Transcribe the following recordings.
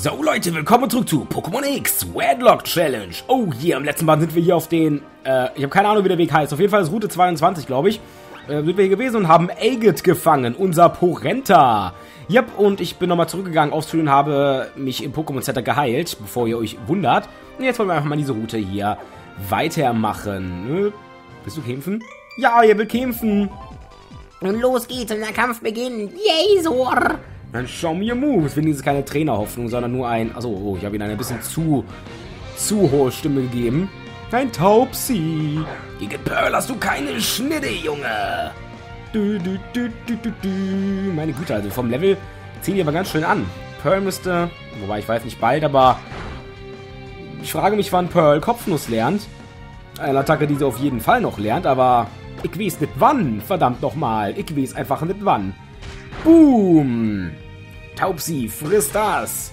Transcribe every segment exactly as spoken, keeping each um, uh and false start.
So Leute, willkommen zurück zu Pokémon X Wedlock Challenge. Oh, hier im letzten Mal sind wir hier auf den, äh, ich habe keine Ahnung, wie der Weg heißt. Auf jeden Fall ist Route zweiundzwanzig, glaube ich. Äh, sind wir hier gewesen und haben Agit gefangen, unser Porenta. Yep, und ich bin nochmal zurückgegangen aufs Stream und habe mich im Pokémon Center geheilt, bevor ihr euch wundert. Und jetzt wollen wir einfach mal diese Route hier weitermachen. Äh, willst du kämpfen? Ja, ihr will kämpfen. Und los geht's und der Kampf beginnt. Yay, Sor! Dann schau mir Moves. Wenigstens keine Trainerhoffnung, sondern nur ein... Achso, oh, ich habe ihm eine bisschen zu... zu hohe Stimme gegeben. Ein Taubsi. Gegen Pearl hast du keine Schnitte, Junge. Du, du, du, du, du, du. Meine Güte, also vom Level ziehen die aber ganz schön an. Pearl müsste... Wobei, ich weiß nicht bald, aber... Ich frage mich, wann Pearl Kopfnuss lernt. Eine Attacke, die sie auf jeden Fall noch lernt, aber... Ich weiß nicht wann. Verdammt nochmal. Ich weiß einfach nicht wann. Boom! Taubsi, friss das!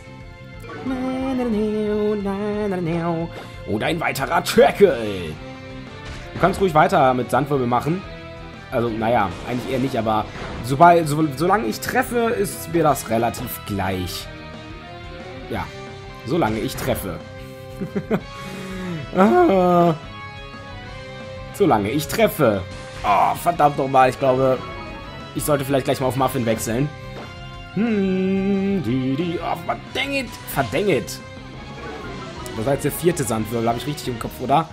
Und ein weiterer Tackle! Du kannst ruhig weiter mit Sandwirbel machen. Also, naja, eigentlich eher nicht, aber sobald, so, solange ich treffe, ist mir das relativ gleich. Ja, solange ich treffe. ah. Solange ich treffe. Oh, verdammt nochmal, ich glaube... Ich sollte vielleicht gleich mal auf Muffin wechseln. Hm, die, die, oh, verdammt, verdammt. Das war jetzt der vierte Sandwirbel, habe ich richtig im Kopf, oder?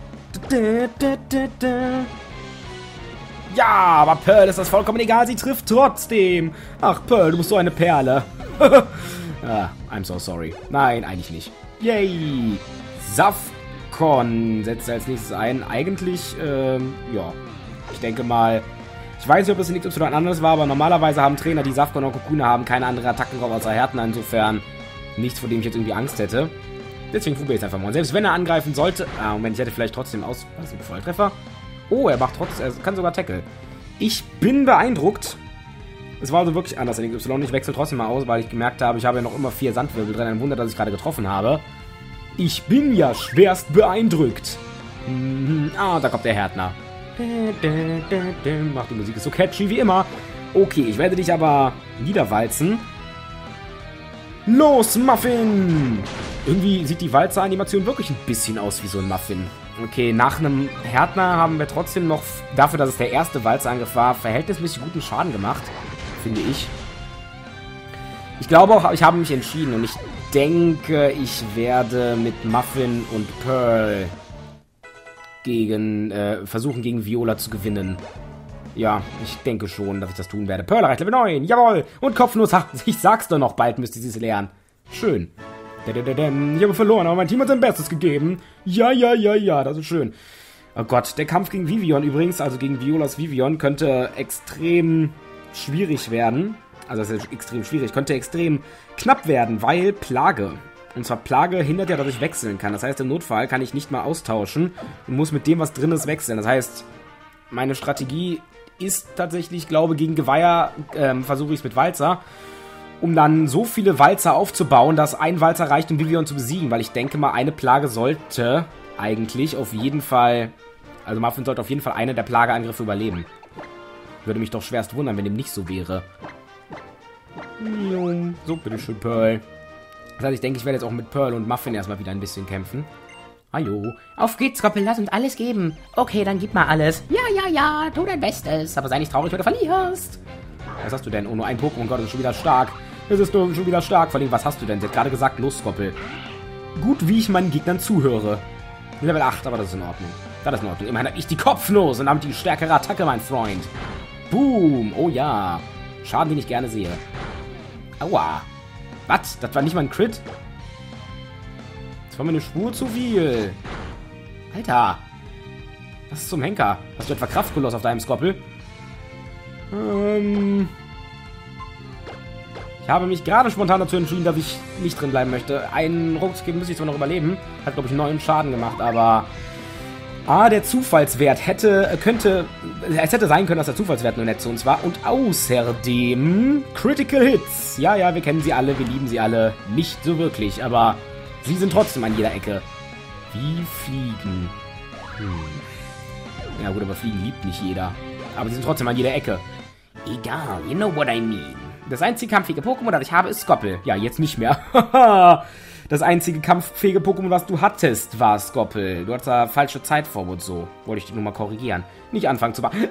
Ja, aber Pearl ist das vollkommen egal, sie trifft trotzdem. Ach, Pearl, du bist so eine Perle. ah, I'm so sorry. Nein, eigentlich nicht. Yay. Safcon setzt als nächstes ein. Eigentlich, ähm, ja, ich denke mal... Ich weiß nicht, ob es in X Y anders war, aber normalerweise haben Trainer, die Safcon und Kokuna haben, keine andere Attacken drauf außer Härtner. Insofern nichts, vor dem ich jetzt irgendwie Angst hätte. Deswegen probiere ich es einfach mal. Und selbst wenn er angreifen sollte... Ah, Moment, ich hätte vielleicht trotzdem aus... Was ist ein Volltreffer? Oh, er macht trotzdem... Er kann sogar Tackle. Ich bin beeindruckt. Es war also wirklich anders in X Y. Ich wechsle trotzdem mal aus, weil ich gemerkt habe, ich habe ja noch immer vier Sandwirbel drin. Ein Wunder, dass ich gerade getroffen habe. Ich bin ja schwerst beeindruckt. Hm, ah, da kommt der Härtner. Macht die Musik ist so catchy wie immer. Okay, ich werde dich aber niederwalzen. Los, Muffin! Irgendwie sieht die Walzer-Animation wirklich ein bisschen aus wie so ein Muffin. Okay, nach einem Härtner haben wir trotzdem noch, dafür, dass es der erste Walzerangriff war, verhältnismäßig guten Schaden gemacht, finde ich. Ich glaube auch, ich habe mich entschieden und ich denke, ich werde mit Muffin und Pearl gegen, äh, versuchen gegen Viola zu gewinnen. Ja, ich denke schon, dass ich das tun werde. Pearl erreicht Level neun, jawohl! Und Kopfnuss, ich sag's doch noch, bald müsste sie es lernen. Schön. Ich habe verloren, aber mein Team hat sein Bestes gegeben. Ja, ja, ja, ja, das ist schön. Oh Gott, der Kampf gegen Vivian übrigens, also gegen Violas Vivian, könnte extrem schwierig werden. Also das ist extrem schwierig, könnte extrem knapp werden, weil Plage. Und zwar Plage hindert ja, dass ich wechseln kann. Das heißt, im Notfall kann ich nicht mal austauschen und muss mit dem, was drin ist, wechseln. Das heißt, meine Strategie ist tatsächlich, ich glaube, gegen Geweiher ähm, versuche ich es mit Walzer, um dann so viele Walzer aufzubauen, dass ein Walzer reicht, um Vivian zu besiegen. Weil ich denke mal, eine Plage sollte eigentlich auf jeden Fall, also Muffin sollte auf jeden Fall eine der Plageangriffe überleben. Würde mich doch schwerst wundern, wenn dem nicht so wäre. So, bitteschön, Pearl. Das heißt, ich denke, ich werde jetzt auch mit Pearl und Muffin erstmal wieder ein bisschen kämpfen. Hallo. Auf geht's, Koppel, lass uns alles geben. Okay, dann gib mal alles. Ja, ja, ja, tu dein Bestes. Aber sei nicht traurig, wenn du verlierst. Was hast du denn? Oh, nur ein Pokémon, Gott, das ist schon wieder stark. Das ist nur schon wieder stark. Vor allem, was hast du denn? Sie hat gerade gesagt, los, Koppel. Gut, wie ich meinen Gegnern zuhöre. Level acht, aber das ist in Ordnung. Das ist in Ordnung. Immerhin habe ich die Kopfnuss und damit die stärkere Attacke, mein Freund. Boom. Oh ja. Schaden, den ich gerne sehe. Aua. Was? Das war nicht mal ein Crit? Das war mir eine Spur zu viel. Alter. Was ist zum Henker? Hast du etwa Kraftkoloss auf deinem Skoppel? Ähm... Ich habe mich gerade spontan dazu entschieden, dass ich nicht drin bleiben möchte. Einen Rucksack müsste ich zwar noch überleben. Hat, glaube ich, neun Schaden gemacht, aber... Ah, der Zufallswert hätte, könnte... Es hätte sein können, dass der Zufallswert nur nett zu uns war. Und außerdem... Critical Hits. Ja, ja, wir kennen sie alle, wir lieben sie alle. Nicht so wirklich, aber... Sie sind trotzdem an jeder Ecke. Wie Fliegen. Hm. Ja gut, aber Fliegen liebt nicht jeder. Aber sie sind trotzdem an jeder Ecke. Egal, you know what I mean. Das einzige kampffähige Pokémon, das ich habe, ist Skoppel. Ja, jetzt nicht mehr. Das einzige kampffähige Pokémon, was du hattest, war Skoppel. Du hattest da falsche Zeitform und so. Wollte ich dich nur mal korrigieren. Nicht anfangen zu machen.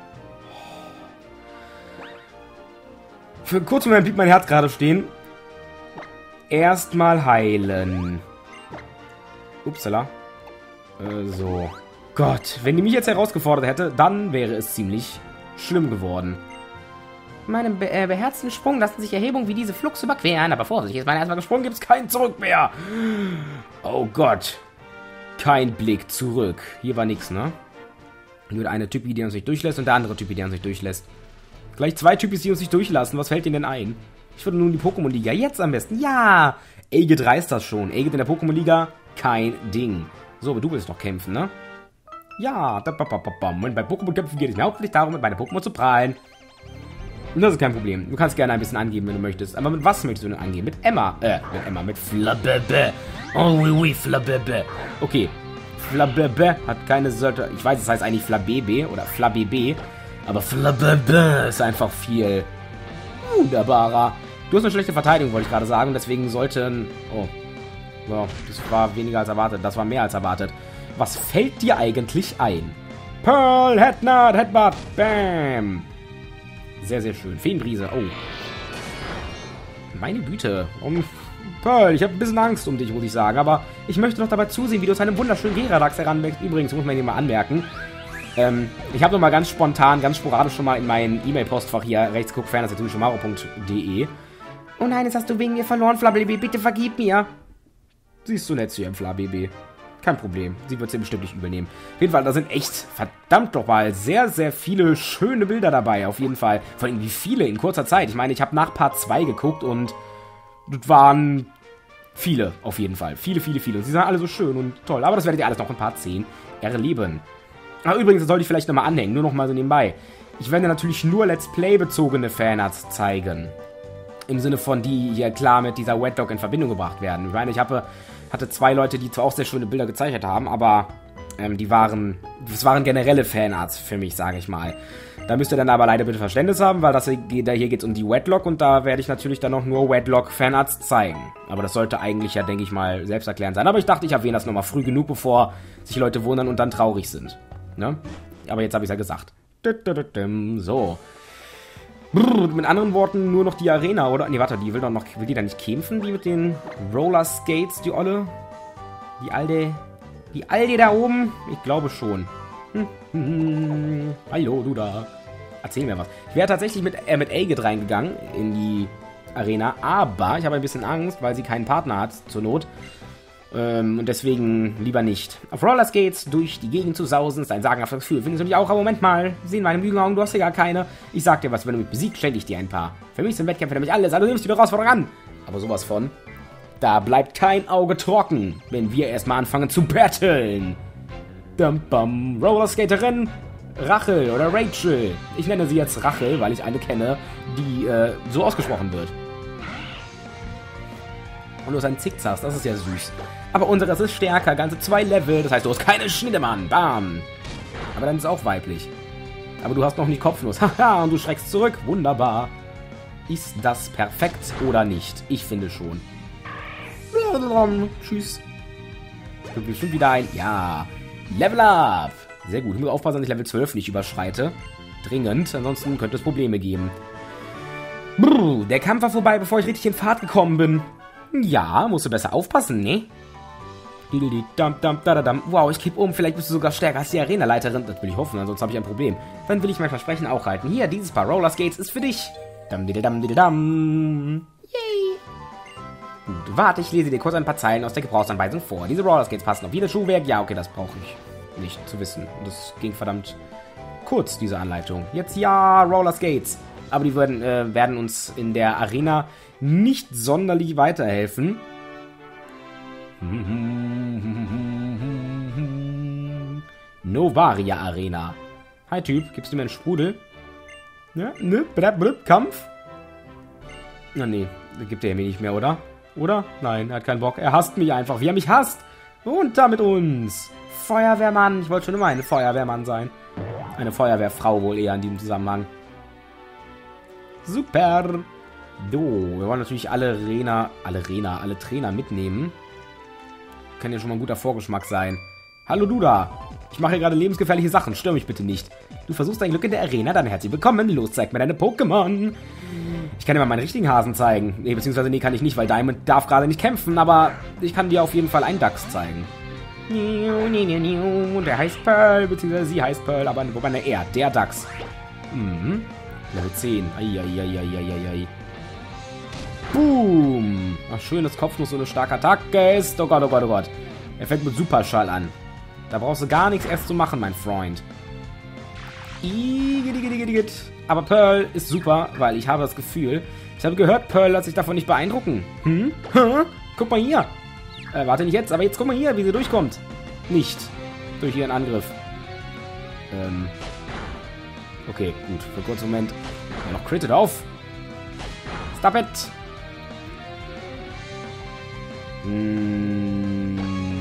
Für einen kurzen Moment blieb mein Herz gerade stehen. Erstmal heilen. Upsala. Äh, so. Gott, wenn die mich jetzt herausgefordert hätte, dann wäre es ziemlich schlimm geworden. Meinem be äh, beherzten Sprung lassen sich Erhebungen wie diese flugs überqueren, aber Vorsicht, ist man erstmal gesprungen, Gibt es kein Zurück mehr. Oh Gott. Kein Blick zurück. Hier war nichts, ne? Nur der eine Typi, der uns nicht durchlässt und der andere Typi, der uns nicht durchlässt. Gleich zwei Typis, die uns nicht durchlassen. Was fällt ihnen denn ein? Ich würde nun die Pokémon-Liga jetzt am besten. Ja! Aegid reißt das schon. Aegid in der Pokémon-Liga, kein Ding. So, aber du willst noch kämpfen, ne? Ja. Und bei Pokémon-Kämpfen geht es mir hauptsächlich darum, mit meinen Pokémon zu prahlen. Und das ist kein Problem. Du kannst gerne ein bisschen angeben, wenn du möchtest. Aber mit was möchtest du denn angeben? Mit Emma. Äh, mit Emma. Mit Flabebe. Oh, oui, oui, Flabebe. Okay. Flabebe hat keine sollte. Ich weiß, es heißt eigentlich Flabebe oder Flabebe. Aber Flabebe ist einfach viel wunderbarer. Du hast eine schlechte Verteidigung, wollte ich gerade sagen. Deswegen sollten... Oh. Ja, das war weniger als erwartet. Das war mehr als erwartet. Was fällt dir eigentlich ein? Pearl, Headnut, Headbutt. Bam. Sehr, sehr schön. Feenbrise. Oh. Meine Güte. Um, Pearl, ich habe ein bisschen Angst um dich, muss ich sagen. Aber ich möchte noch dabei zusehen, wie du zu einem wunderschönen Geradax heranwächst. Übrigens, muss man hier mal anmerken. Ähm, ich habe noch mal ganz spontan, ganz sporadisch schon mal in mein E-Mail-Postfach hier rechts geguckt, fernseher punkt de. Oh nein, jetzt hast du wegen mir verloren, Flabebe. Bitte vergib mir. Siehst du nett zu ihrem Flabebe. Kein Problem. Sie wird es dir bestimmt nicht übel nehmen. Auf jeden Fall, da sind echt, verdammt doch mal, sehr, sehr viele schöne Bilder dabei. Auf jeden Fall. Vor allem wie viele in kurzer Zeit. Ich meine, ich habe nach Part zwei geguckt und das waren viele, auf jeden Fall. Viele, viele, viele. Und sie sind alle so schön und toll. Aber das werdet ihr alles noch in Part zehn erleben. Aber übrigens, das sollte ich vielleicht nochmal anhängen. Nur nochmal so nebenbei. Ich werde natürlich nur Let's Play-bezogene Fanarts zeigen. Im Sinne von, die hier klar mit dieser Wetdog in Verbindung gebracht werden. Ich meine, ich habe... hatte zwei Leute, die zwar auch sehr schöne Bilder gezeichnet haben, aber ähm, die waren, das waren generelle Fanarts für mich, sage ich mal. Da müsst ihr dann aber leider bitte Verständnis haben, weil das hier, hier geht es um die Wetlock und da werde ich natürlich dann noch nur Wetlock-Fanarts zeigen. Aber das sollte eigentlich ja, denke ich mal, selbsterklärend sein. Aber ich dachte, ich erwähne das nochmal früh genug, bevor sich Leute wundern und dann traurig sind. Ne? Aber jetzt habe ich es ja gesagt. So. Brrr, mit anderen Worten, nur noch die Arena, oder? Nee, warte, die will doch noch, will die da nicht kämpfen, die mit den Roller Skates, die Olle? Die alte, die alte da oben? Ich glaube schon. Hm, hm, hm. Hallo, du da. Erzähl mir was. Ich wäre tatsächlich mit, äh, mit Aegid reingegangen in die Arena, aber ich habe ein bisschen Angst, weil sie keinen Partner hat, zur Not. Ähm, und deswegen lieber nicht. Auf Rollerskates durch die Gegend zu sausen ist ein sagenhaftes Gefühl. Findest du mich auch? Aber Moment mal. Sehen meine Lügenaugen, du hast ja gar keine. Ich sag dir was, wenn du mich besiegst, schenke ich dir ein paar. Für mich sind Wettkämpfe nämlich alles, also nimmst du die Herausforderung an. Aber sowas von. Da bleibt kein Auge trocken, wenn wir erstmal anfangen zu battlen. Dum bum. Rollerskaterin Rachel oder Rachel. Ich nenne sie jetzt Rachel, weil ich eine kenne, die äh, so ausgesprochen wird. Und du hast einen Zickzack, das ist ja süß. Aber unseres ist stärker, ganze zwei Level. Das heißt, du hast keine Schnittemann. Bam. Aber dann ist es auch weiblich. Aber du hast noch nicht Kopfnuss. Haha, und du schreckst zurück. Wunderbar. Ist das perfekt oder nicht? Ich finde schon. Tschüss. Kommt bestimmt wieder ein. Ja. Level up. Sehr gut. Ich muss aufpassen, dass ich Level zwölf nicht überschreite. Dringend. Ansonsten könnte es Probleme geben. Brrr, der Kampf war vorbei, bevor ich richtig in Fahrt gekommen bin. Ja, musst du besser aufpassen, ne? Wow, ich kipp um. Vielleicht bist du sogar stärker als die Arenaleiterin. Das will ich hoffen, ansonsten habe ich ein Problem. Dann will ich mein Versprechen auch halten. Hier, dieses Paar Rollerskates ist für dich. Dam, dam, dam. Yay. Gut, warte, ich lese dir kurz ein paar Zeilen aus der Gebrauchsanweisung vor. Diese Rollerskates passen auf jedes Schuhwerk. Ja, okay, das brauche ich nicht zu wissen. Das ging verdammt kurz, diese Anleitung. Jetzt ja, Rollerskates. Aber die werden, äh, werden uns in der Arena nicht sonderlich weiterhelfen. Novaria Arena. Hi Typ, gibst du mir einen Sprudel? Ja, ne? Blab, blab, Kampf? Na nee, gibt er mir nicht mehr, oder? Oder? Nein, er hat keinen Bock. Er hasst mich einfach, wie er mich hasst. Runter mit uns. Feuerwehrmann. Ich wollte schon immer eine Feuerwehrmann sein. Eine Feuerwehrfrau wohl eher in diesem Zusammenhang. Super. So, wir wollen natürlich alle Trainer, alle Trainer, alle Trainer mitnehmen. Kann ja schon mal ein guter Vorgeschmack sein. Hallo du da. Ich mache hier gerade lebensgefährliche Sachen. Stör mich bitte nicht. Du versuchst dein Glück in der Arena, dann herzlich willkommen. Los, zeig mir deine Pokémon. Ich kann dir mal meinen richtigen Hasen zeigen. Nee, beziehungsweise nee, kann ich nicht, weil Diamond darf gerade nicht kämpfen. Aber ich kann dir auf jeden Fall einen Dachs zeigen. Und der heißt Pearl, beziehungsweise sie heißt Pearl, aber wobei, ne, er, der Dachs. Mhm. Level zehn. Eieieiei. Boom. Ach, schön, dass Kopfnuss so eine starke Attacke ist. Oh Gott, oh Gott, oh Gott. Er fängt mit Superschall an. Da brauchst du gar nichts erst zu machen, mein Freund. Igidigidigit. Aber Pearl ist super, weil ich habe das Gefühl, ich habe gehört, Pearl lässt sich davon nicht beeindrucken. Hm? Huh? Guck mal hier. Äh, warte nicht jetzt, aber jetzt guck mal hier, wie sie durchkommt. Nicht. Durch ihren Angriff. Ähm. Okay, gut. Für einen kurzen Moment. Ja, noch critted auf. Stop it. Hm.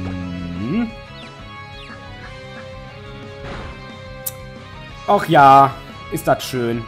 Och ja, ist das schön.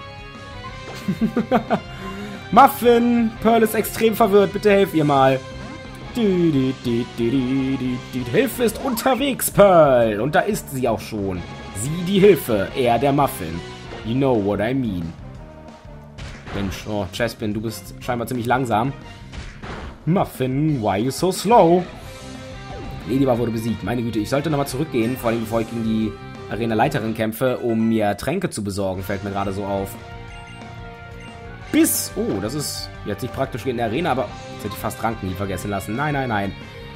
Muffin, Pearl ist extrem verwirrt. Bitte helf ihr mal. Die, die, die, die, die, die, die Hilfe ist unterwegs, Pearl. Und da ist sie auch schon. Sie die Hilfe, er der Muffin. You know what I mean. Mensch, oh, Chespin, du bist scheinbar ziemlich langsam. Muffin, why you so slow? Ladybug wurde besiegt. Meine Güte, ich sollte nochmal zurückgehen, vor allem bevor ich gegen die Arena-Leiterin kämpfe, um mir Tränke zu besorgen, fällt mir gerade so auf. Biss! Oh, das ist jetzt nicht praktisch wie in der Arena, aber jetzt hätte ich fast Ranken nie vergessen lassen. Nein, nein, nein.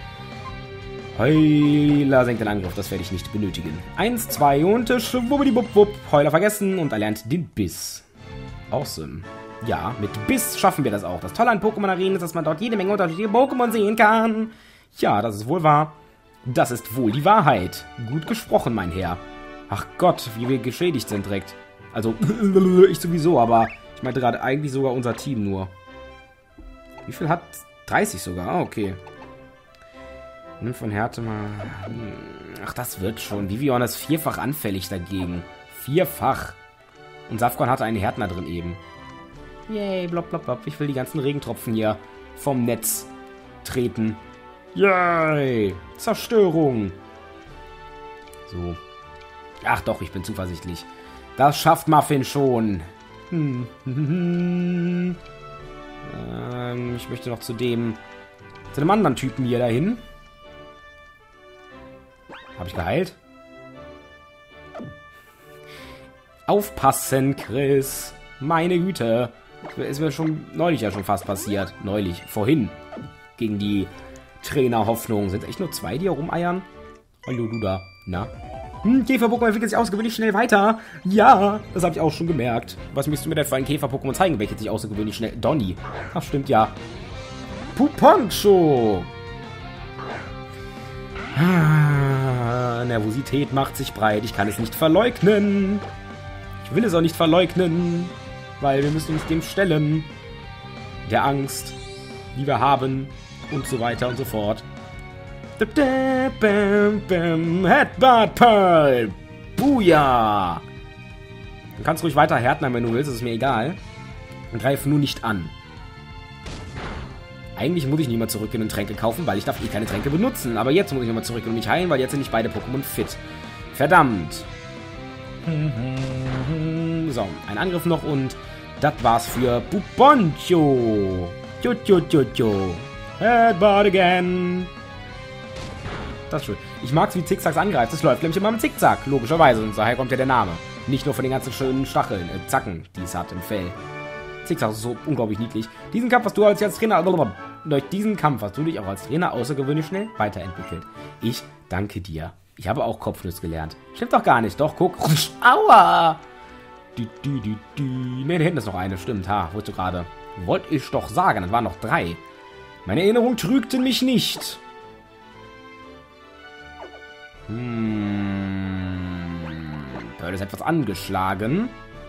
Heuler senkt den Angriff, das werde ich nicht benötigen. Eins, zwei und schwuppdiwupp. Heuler vergessen und erlernt den Biss. Awesome. Ja, mit Biss schaffen wir das auch. Das Tolle an Pokémon-Arenen ist, dass man dort jede Menge unterschiedliche Pokémon sehen kann. Ja, das ist wohl wahr. Das ist wohl die Wahrheit. Gut gesprochen, mein Herr. Ach Gott, wie wir geschädigt sind direkt. Also, ich sowieso, aber ich meinte gerade eigentlich sogar unser Team nur. Wie viel hat? dreißig sogar. Ah, okay. Nimm von Härte mal... Ach, das wird schon. Vivian ist vierfach anfällig dagegen. Vierfach. Und Safgon hatte einen Härtner drin eben. Yay, blop, blop, blop. Ich will die ganzen Regentropfen hier vom Netz treten. Yay! Zerstörung. So. Ach doch, ich bin zuversichtlich. Das schafft Muffin schon. Hm. ähm, ich möchte noch zu dem... zu dem anderen Typen hier dahin. Habe ich geheilt? Aufpassen, Chris. Meine Güte. Ist mir schon neulich ja schon fast passiert. Neulich. Vorhin. Gegen die Trainer-Hoffnung. Sind echt nur zwei, die hier rumeiern? Hallo, du da. Na? Hm, Käfer-Pokémon entwickelt sich außergewöhnlich schnell weiter. Ja, das habe ich auch schon gemerkt. Was müsst du mir denn für ein Käfer-Pokémon zeigen, welches sich außergewöhnlich schnell... Donny. Ach, stimmt, ja. Puponcho. Ah, Nervosität macht sich breit. Ich kann es nicht verleugnen. Ich will es auch nicht verleugnen. Weil wir müssen uns dem stellen. Der Angst, die wir haben. Und so weiter und so fort. Headbutt Pearl. Booyah. Du kannst ruhig weiter härtner, wenn du willst. Das ist mir egal. Und greif nur nicht an. Eigentlich muss ich nicht mehr zurückgehen und Tränke kaufen, weil ich darf eh keine Tränke benutzen. Aber jetzt muss ich nochmal zurückgehen und mich heilen, weil jetzt sind nicht beide Pokémon fit. Verdammt. So, ein Angriff noch und das war's für Puponcho. Tjutjutjutju. Headbutt again. Das ist schön. Ich mag's, wie Zickzacks angreift. Das läuft nämlich immer im Zickzack, logischerweise. Und daher kommt ja der Name. Nicht nur von den ganzen schönen Stacheln, äh, Zacken, die es hat im Fell. Zickzack ist so unglaublich niedlich. Diesen Kampf hast du als, als Trainer... Durch diesen Kampf hast du dich auch als Trainer außergewöhnlich schnell weiterentwickelt. Ich danke dir. Ich habe auch Kopfnuss gelernt. Stimmt doch gar nicht. Doch, guck. Aua! Die, die, die, die. Ne, da hinten ist noch eine. Stimmt. Ha, wolltest du gerade. Wollte ich doch sagen. Das waren noch drei. Meine Erinnerung trügte mich nicht. Hm. Pearl ist etwas angeschlagen.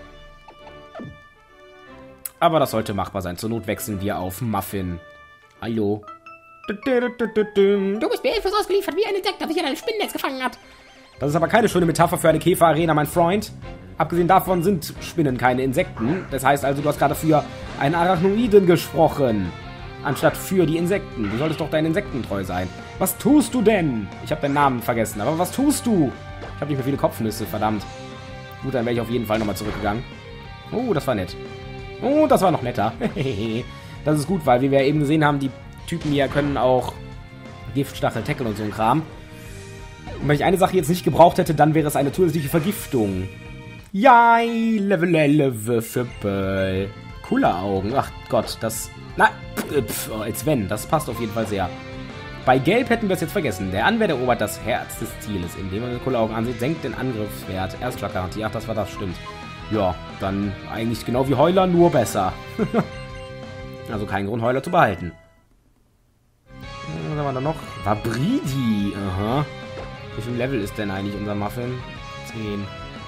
Aber das sollte machbar sein. Zur Not wechseln wir auf Muffin. Hallo. Du bist mir hilflos ausgeliefert wie ein Insekt, das sich in einem Spinnennetz gefangen hat. Das ist aber keine schöne Metapher für eine Käferarena, mein Freund. Abgesehen davon sind Spinnen keine Insekten. Das heißt also, du hast gerade für einen Arachnoiden gesprochen. Anstatt für die Insekten. Du solltest doch deinen Insekten treu sein. Was tust du denn? Ich habe deinen Namen vergessen, aber was tust du? Ich habe nicht mehr viele Kopfnüsse, verdammt. Gut, dann wäre ich auf jeden Fall nochmal zurückgegangen. Oh, das war nett. Oh, das war noch netter. Das ist gut, weil, wie wir eben gesehen haben, die Typen hier können auch Giftstachel, Tackle und so ein Kram. Und wenn ich eine Sache jetzt nicht gebraucht hätte, dann wäre es eine zusätzliche Vergiftung. Jai, Level elf, Fippel. Coole Augen. Ach Gott, das... Na, pf, als wenn. Das passt auf jeden Fall sehr. Bei Gelb hätten wir es jetzt vergessen. Der Anwehr erobert das Herz des Zieles. Indem man den coole Augen ansieht, senkt den Angriffswert. Erstschlaggarantie. Ach, das war das, stimmt. Ja, dann eigentlich genau wie Heuler, nur besser. Also kein Grund, Heuler zu behalten. Was haben wir da noch? Vabridi. Aha. Wie viel Level ist denn eigentlich unser Muffin? zehn.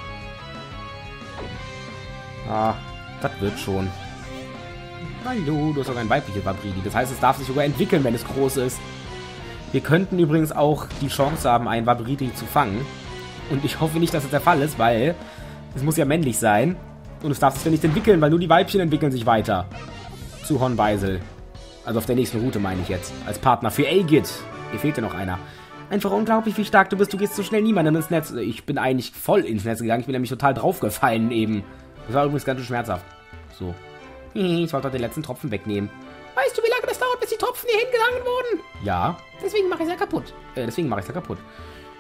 Ah, das wird schon. Hallo, du hast sogar ein weibliches Vabridi. Das heißt, es darf sich sogar entwickeln, wenn es groß ist. Wir könnten übrigens auch die Chance haben, einen Vabridi zu fangen. Und ich hoffe nicht, dass das der Fall ist, weil es muss ja männlich sein. Und es darf sich dann nicht entwickeln, weil nur die Weibchen entwickeln sich weiter. Zu Hornbeisel. Also auf der nächsten Route meine ich jetzt. Als Partner für Aegid. Hier fehlt ja noch einer. Einfach unglaublich, wie stark du bist. Du gehst so schnell niemandem ins Netz. Ich bin eigentlich voll ins Netz gegangen. Ich bin nämlich total draufgefallen eben. Das war übrigens ganz schön schmerzhaft. So. Ich wollte den letzten Tropfen wegnehmen. Weißt du, wie lange das dauert, bis die Tropfen hier hingegangen wurden? Ja. Deswegen mache ich es ja kaputt. Äh, deswegen mache ich es ja kaputt.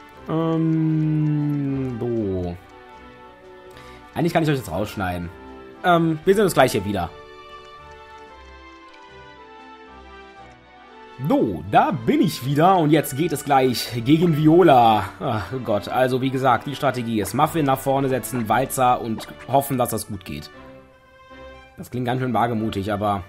Ähm, so. Eigentlich kann ich euch jetzt rausschneiden. Ähm, wir sehen uns gleich hier wieder. So, da bin ich wieder und jetzt geht es gleich gegen Viola. Ach Gott, also wie gesagt, die Strategie ist Muffin nach vorne setzen, Walzer und hoffen, dass das gut geht. Das klingt ganz schön wagemutig, aber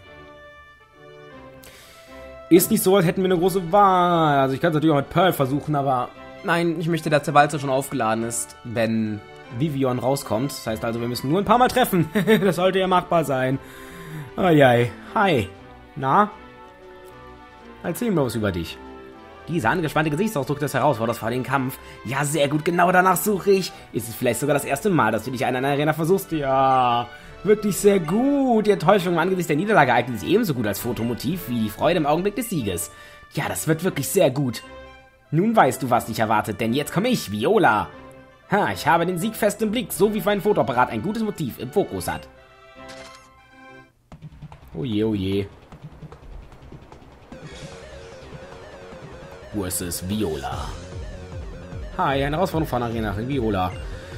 ist nicht so, als hätten wir eine große Wahl. Also ich kann es natürlich auch mit Pearl versuchen, aber nein, ich möchte, dass der Walzer schon aufgeladen ist, wenn Vivian rauskommt. Das heißt also, wir müssen nur ein paar Mal treffen. Das sollte ja machbar sein. Eieiei. Hi. Na? Erzähl mir was über dich. Dieser angespannte Gesichtsausdruck des Herausforderers vor dem Kampf. Ja, sehr gut, genau danach suche ich. Ist es vielleicht sogar das erste Mal, dass du dich an einer Arena versuchst? Ja, wirklich sehr gut. Die Enttäuschung im Angesicht der Niederlage eignet sich ebenso gut als Fotomotiv wie die Freude im Augenblick des Sieges. Ja, das wird wirklich sehr gut. Nun weißt du, was dich erwartet, denn jetzt komme ich, Viola. Ha, ich habe den Sieg fest im Blick, so wie für ein Fotoapparat ein gutes Motiv im Fokus hat. Oje, oje. Versus Viola. Hi, eine Herausforderung von Arena Viola.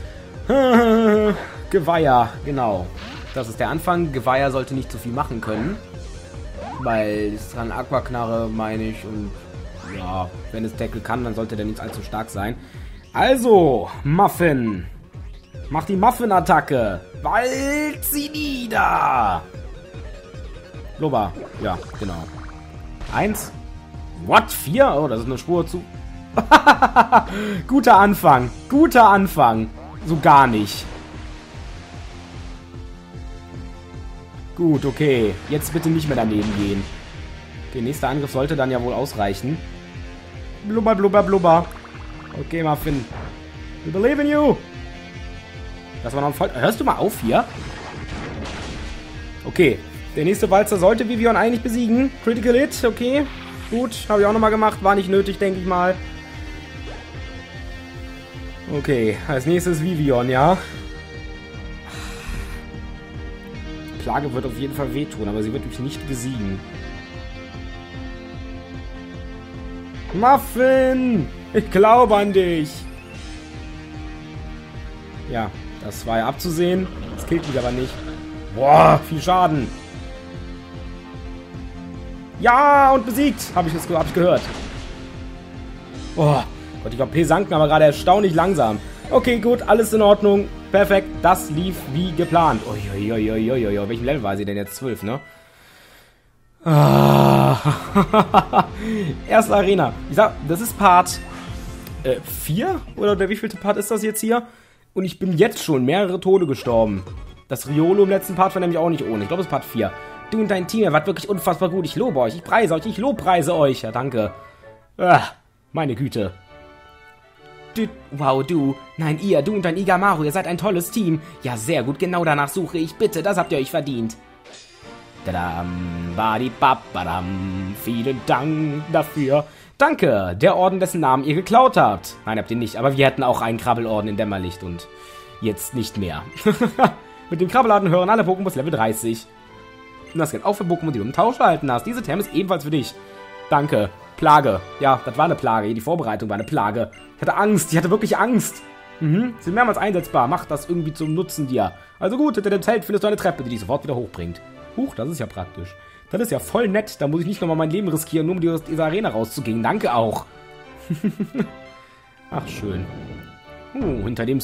Geweiher, genau. Das ist der Anfang. Geweiher sollte nicht zu viel machen können. Weil es dran Aquaknarre, meine ich. Und ja, wenn es Tackle kann, dann sollte der nicht allzu stark sein. Also, Muffin. Mach die Muffin-Attacke. Walz sie nieder. Blubber. Ja, genau. Eins. What? Vier? Oh, das ist eine Spur zu. Guter Anfang. Guter Anfang. So gar nicht. Gut, okay. Jetzt bitte nicht mehr daneben gehen. Okay, nächster Angriff sollte dann ja wohl ausreichen. Blubber, blubber, blubber. Okay, Muffin. We believe in you. Das war noch ein Voll... Hörst du mal auf hier? Okay. Der nächste Walzer sollte Vivian eigentlich besiegen. Critical Hit, okay. Gut, habe ich auch nochmal gemacht. War nicht nötig, denke ich mal. Okay, als nächstes Vivian, ja. Plage wird auf jeden Fall wehtun, aber sie wird mich nicht besiegen. Muffin! Ich glaube an dich! Ja, das war ja abzusehen. Das killt mich aber nicht. Boah, viel Schaden. Ja, und besiegt. Habe ich, hab ich gehört. Oh Gott, die K P sanken aber gerade erstaunlich langsam. Okay, gut, alles in Ordnung. Perfekt, das lief wie geplant. Uiuiuiuiui, auf welchem Level war sie denn jetzt? zwölf, ne? Ah. Erste Arena. Ich sag, das ist Part äh, vier? Oder der wievielte Part ist das jetzt hier? Und ich bin jetzt schon mehrere Tode gestorben. Das Riolo im letzten Part war nämlich auch nicht ohne. Ich glaube, es ist Part vier. Du und dein Team, ihr wart wirklich unfassbar gut. Ich lobe euch, ich preise euch, ich lobpreise euch. Ja, danke. Ah, meine Güte. Du, wow, du. Nein, ihr, du und dein Igamaru, ihr seid ein tolles Team. Ja, sehr gut, genau danach suche ich. Bitte, das habt ihr euch verdient. Dadam, badibabadam. Vielen Dank dafür. Danke, der Orden, dessen Namen ihr geklaut habt. Nein, habt ihr nicht, aber wir hätten auch einen Krabbelorden in Dämmerlicht und jetzt nicht mehr. Mit dem Krabbelorden hören alle Pokémon Level dreißig. Und das gilt auch für Pokémon, die du im Tausch erhalten hast. Diese Term ist ebenfalls für dich. Danke. Plage. Ja, das war eine Plage. Die Vorbereitung war eine Plage. Ich hatte Angst. Ich hatte wirklich Angst. Mhm. Sind mehrmals einsetzbar. Mach das irgendwie zum Nutzen dir. Also gut, hinter dem Zelt findest du eine Treppe, die dich sofort wieder hochbringt. Huch, das ist ja praktisch. Das ist ja voll nett. Da muss ich nicht nochmal mein Leben riskieren, nur um aus dieser Arena rauszugehen. Danke auch. Ach, schön. Oh, hinter dem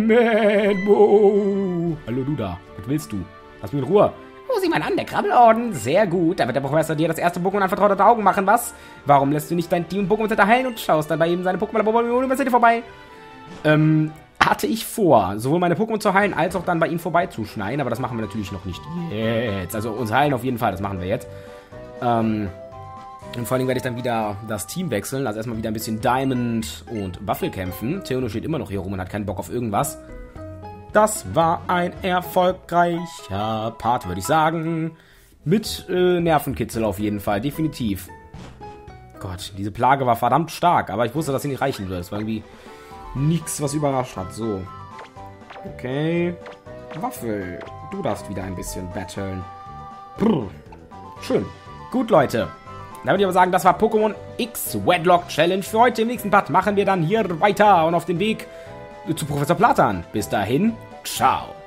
Smadbo. Hallo, du da. Was willst du? Lass mich in Ruhe. Oh, sieh mal an, der Krabbelorden. Sehr gut. Da wird der Professor dir das erste Pokémon an vertraute Augen machen, was? Warum lässt du nicht dein Team Pokémon Center heilen und schaust dann bei ihm seine Pokémon vorbei? Ähm, hatte ich vor, sowohl meine Pokémon zu heilen, als auch dann bei ihm vorbeizuschneiden. Aber das machen wir natürlich noch nicht jetzt. Also uns heilen auf jeden Fall, das machen wir jetzt. Ähm, und vor allem werde ich dann wieder das Team wechseln. Also erstmal wieder ein bisschen Diamond und Waffel kämpfen. Theono steht immer noch hier rum und hat keinen Bock auf irgendwas. Das war ein erfolgreicher Part, würde ich sagen. Mit äh, Nervenkitzel auf jeden Fall, definitiv. Gott, diese Plage war verdammt stark, aber ich wusste, dass sie nicht reichen würde. Es war irgendwie nichts, was überrascht hat. So. Okay. Waffel, du darfst wieder ein bisschen battlen. Brr. Schön. Gut, Leute. Da würde ich aber sagen, das war Pokémon X Wedlock Challenge für heute. Im nächsten Part machen wir dann hier weiter und auf den Weg zu Professor Platan. Bis dahin, ciao.